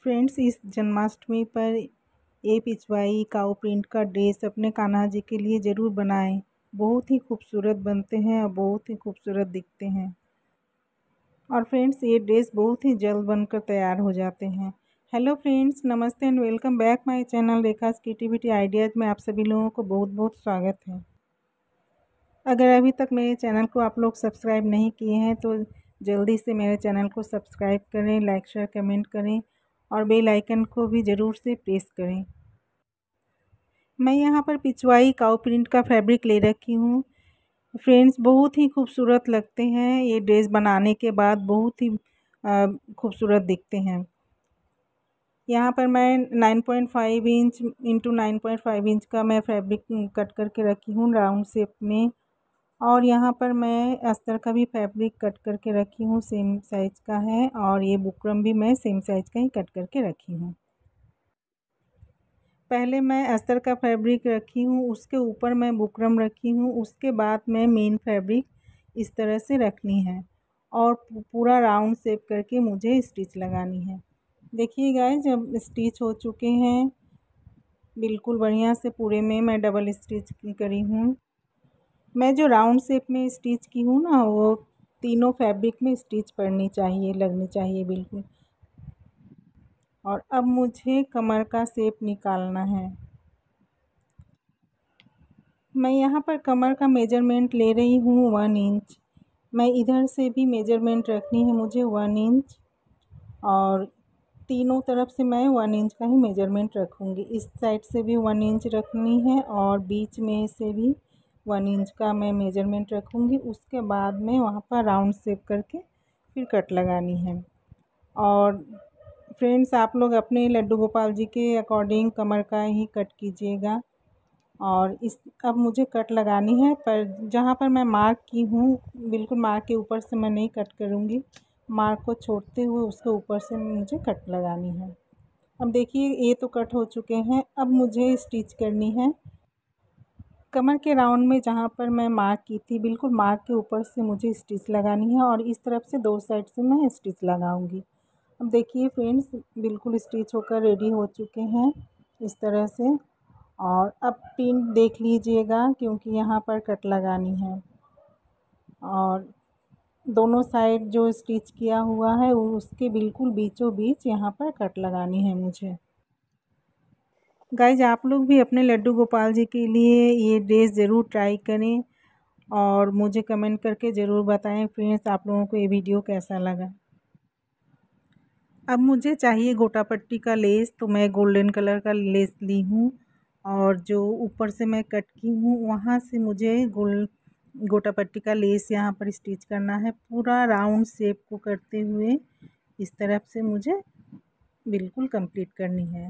Friends, इस जन्माष्टमी पर ये पिछवाई काऊ प्रिंट का ड्रेस अपने कान्हा जी के लिए ज़रूर बनाएं। बहुत ही खूबसूरत बनते हैं और बहुत ही खूबसूरत दिखते हैं। और फ्रेंड्स, ये ड्रेस बहुत ही जल्द बनकर तैयार हो जाते हैं। हेलो फ्रेंड्स, नमस्ते and welcome back my channel Rekha's creativity ideas में आप सभी लोगों को बहुत बहुत स्वागत है। अगर अभी तक मेरे चैनल को आप लोग सब्सक्राइब नहीं किए हैं तो जल्दी से मेरे चैनल को सब्सक्राइब करें, लाइक शेयर कमेंट करें और बेल आइकन को भी ज़रूर से प्रेस करें। मैं यहाँ पर पिछवाई काऊ प्रिंट का फैब्रिक ले रखी हूँ। फ्रेंड्स, बहुत ही खूबसूरत लगते हैं। ये ड्रेस बनाने के बाद बहुत ही खूबसूरत दिखते हैं। यहाँ पर मैं 9.5 इंच इंटू 9.5 इंच का मैं फैब्रिक कट करके रखी हूँ राउंड शेप में। और यहाँ पर मैं अस्तर का भी फैब्रिक कट करके रखी हूँ, सेम साइज़ का है। और ये बुकरम भी मैं सेम साइज़ का ही कट करके रखी हूँ। पहले मैं अस्तर का फैब्रिक रखी हूँ, उसके ऊपर मैं बुकरम रखी हूँ, उसके बाद मैं मेन फैब्रिक इस तरह से रखनी है और पूरा राउंड शेप करके मुझे स्टिच लगानी है। देखिए गाइस, जब स्टिच हो चुके हैं बिल्कुल बढ़िया से पूरे में मैं डबल स्टिच करी हूँ। मैं जो राउंड शेप में स्टिच की हूँ ना, वो तीनों फैब्रिक में स्टिच पड़नी चाहिए, लगनी चाहिए बिल्कुल। और अब मुझे कमर का शेप निकालना है। मैं यहाँ पर कमर का मेजरमेंट ले रही हूँ 1 इंच। मैं इधर से भी मेजरमेंट रखनी है मुझे 1 इंच और तीनों तरफ से मैं 1 इंच का ही मेजरमेंट रखूँगी। इस साइड से भी 1 इंच रखनी है और बीच में से भी 1 इंच का मैं मेजरमेंट रखूँगी। उसके बाद में वहाँ पर राउंड शेप करके फिर कट लगानी है। और फ्रेंड्स, आप लोग अपने लड्डू गोपाल जी के अकॉर्डिंग कमर का ही कट कीजिएगा। और अब मुझे कट लगानी है, पर जहाँ पर मैं मार्क की हूँ बिल्कुल मार्क के ऊपर से मैं नहीं कट करूँगी। मार्क को छोड़ते हुए उसके ऊपर से मुझे कट लगानी है। अब देखिए, ये तो कट हो चुके हैं। अब मुझे स्टिच करनी है कमर के राउंड में। जहाँ पर मैं मार्क की थी बिल्कुल मार्क के ऊपर से मुझे स्टिच लगानी है और इस तरफ से 2 साइड से मैं स्टिच लगाऊंगी। अब देखिए फ्रेंड्स, बिल्कुल स्टिच होकर रेडी हो चुके हैं इस तरह से। और अब पिन देख लीजिएगा क्योंकि यहाँ पर कट लगानी है और दोनों साइड जो स्टिच किया हुआ है उसके बिल्कुल बीचों बीच यहाँ पर कट लगानी है मुझे। गाइज, आप लोग भी अपने लड्डू गोपाल जी के लिए ये ड्रेस ज़रूर ट्राई करें और मुझे कमेंट करके ज़रूर बताएं फ्रेंड्स, आप लोगों को ये वीडियो कैसा लगा। अब मुझे चाहिए गोटा पट्टी का लेस, तो मैं गोल्डन कलर का लेस ली हूँ और जो ऊपर से मैं कट की हूँ वहाँ से मुझे गोटा पट्टी का लेस यहाँ पर स्टिच करना है। पूरा राउंड शेप को करते हुए इस तरफ से मुझे बिल्कुल कंप्लीट करनी है।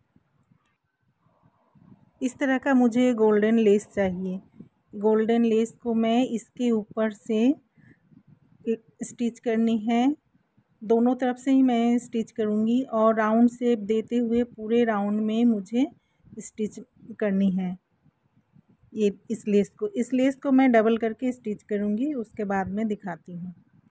इस तरह का मुझे गोल्डन लेस चाहिए। गोल्डन लेस को मैं इसके ऊपर से स्टिच करनी है, दोनों तरफ से ही मैं स्टिच करूँगी और राउंड शेप देते हुए पूरे राउंड में मुझे स्टिच करनी है। ये इस लेस को मैं डबल करके स्टिच करूँगी, उसके बाद में दिखाती हूँ।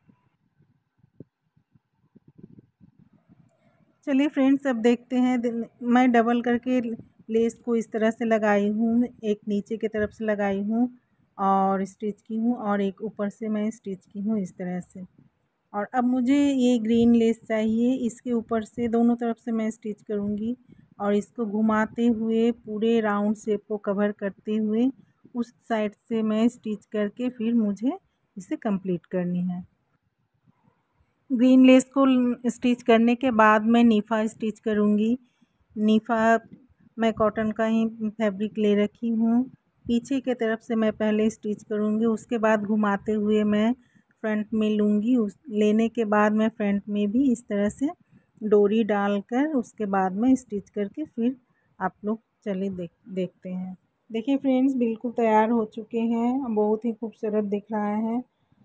चलिए फ्रेंड्स, अब देखते हैं। मैं डबल करके लेस को इस तरह से लगाई हूँ, एक नीचे की तरफ से लगाई हूँ और स्टिच की हूँ और एक ऊपर से मैं स्टिच की हूँ इस तरह से। और अब मुझे ये ग्रीन लेस चाहिए, इसके ऊपर से दोनों तरफ से मैं स्टिच करूँगी और इसको घुमाते हुए पूरे राउंड शेप को कवर करते हुए उस साइड से मैं स्टिच करके फिर मुझे इसे कंप्लीट करनी है। ग्रीन लेस को स्टिच करने के बाद मैं नीफा स्टिच करूँगी। नीफा मैं कॉटन का ही फैब्रिक ले रखी हूँ। पीछे के तरफ से मैं पहले स्टिच करूँगी, उसके बाद घुमाते हुए मैं फ्रंट में लूँगी। उस लेने के बाद मैं फ्रंट में भी इस तरह से डोरी डालकर उसके बाद में स्टिच करके फिर आप लोग चलिए देखते हैं। देखिए फ्रेंड्स, बिल्कुल तैयार हो चुके हैं, बहुत ही खूबसूरत दिख रहा है।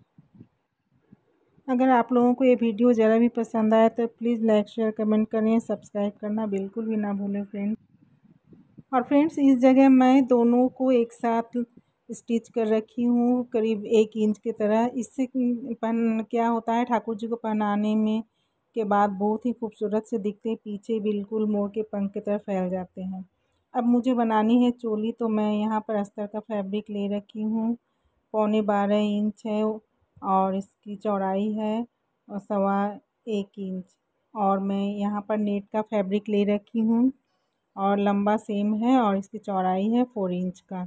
अगर आप लोगों को ये वीडियो ज़रा भी पसंद आया तो प्लीज़ लाइक शेयर कमेंट करें, सब्सक्राइब करना बिल्कुल भी ना भूलें फ्रेंड्स। और फ्रेंड्स, इस जगह मैं दोनों को एक साथ स्टिच कर रखी हूँ करीब 1 इंच की तरह। इससे क्या होता है, ठाकुर जी को पहनाने में के बाद बहुत ही खूबसूरत से दिखते हैं, पीछे बिल्कुल मोर के पंख की तरह फैल जाते हैं। अब मुझे बनानी है चोली, तो मैं यहाँ पर अस्तर का फैब्रिक ले रखी हूँ। 12.25 इंच है और इसकी चौड़ाई है 1.25 इंच। और मैं यहाँ पर नेट का फैब्रिक ले रखी हूँ और लंबा सेम है और इसकी चौड़ाई है 4 इंच का।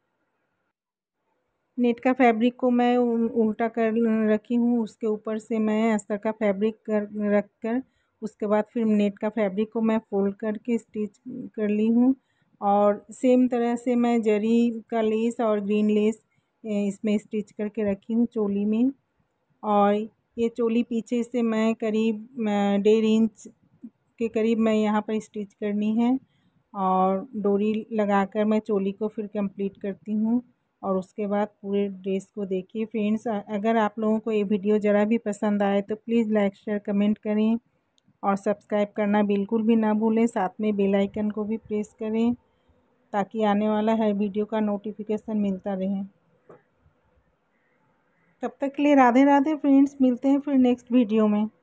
नेट का फैब्रिक को मैं उल्टा कर रखी हूँ, उसके ऊपर से मैं अस्तर का फैब्रिक रख कर उसके बाद फिर नेट का फैब्रिक को मैं फोल्ड करके स्टिच कर ली हूँ। और सेम तरह से मैं जरी का लेस और ग्रीन लेस इसमें स्टिच करके रखी हूँ चोली में। और ये चोली पीछे से मैं करीब 1.5 इंच के करीब मैं यहाँ पर स्टिच करनी है और डोरी लगाकर मैं चोली को फिर कंप्लीट करती हूँ। और उसके बाद पूरे ड्रेस को देखिए फ्रेंड्स। अगर आप लोगों को ये वीडियो ज़रा भी पसंद आए तो प्लीज़ लाइक शेयर कमेंट करें और सब्सक्राइब करना बिल्कुल भी ना भूलें। साथ में बेल आइकन को भी प्रेस करें ताकि आने वाला हर वीडियो का नोटिफिकेशन मिलता रहे। तब तक के लिए राधे राधे फ्रेंड्स, मिलते हैं फिर नेक्स्ट वीडियो में।